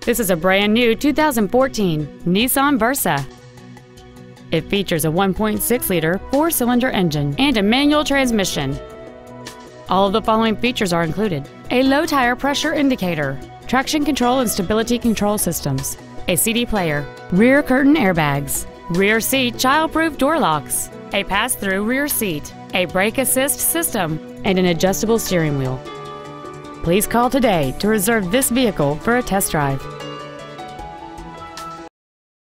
This is a brand new 2014 Nissan Versa. It features a 1.6-liter four-cylinder engine and a manual transmission. All of the following features are included: a low tire pressure indicator, traction control and stability control systems, a CD player, rear curtain airbags, rear seat child-proof door locks, a pass-through rear seat, a brake assist system, and an adjustable steering wheel. Please call today to reserve this vehicle for a test drive.